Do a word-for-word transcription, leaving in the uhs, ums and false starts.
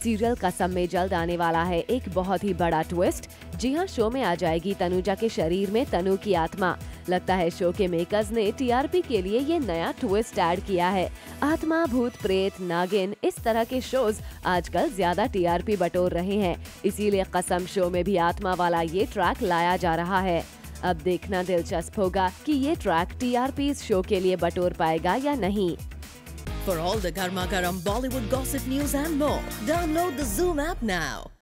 Serial कसम में जल्द आने वाला है एक बहुत ही बड़ा ट्विस्ट। जी हाँ, शो में आ जाएगी तनुजा के शरीर में तनु की आत्मा। लगता है शो के मेकर्स ने टीआरपी के लिए ये नया ट्विस्ट ऐड किया है। आत्मा, भूत प्रेत, नागिन, इस तरह के शोज आजकल ज्यादा टीआरपी बटोर रहे हैं, इसीलिए कसम शो में भी आत्मा वाला ये ट्रैक लाया जा रहा है। अब देखना दिलचस्प होगा कि ये ट्रैक टीआरपी इस शो के लिए बटोर पाएगा या नहीं। For all the Garma Garam Bollywood gossip news and more, download the Zoom app now.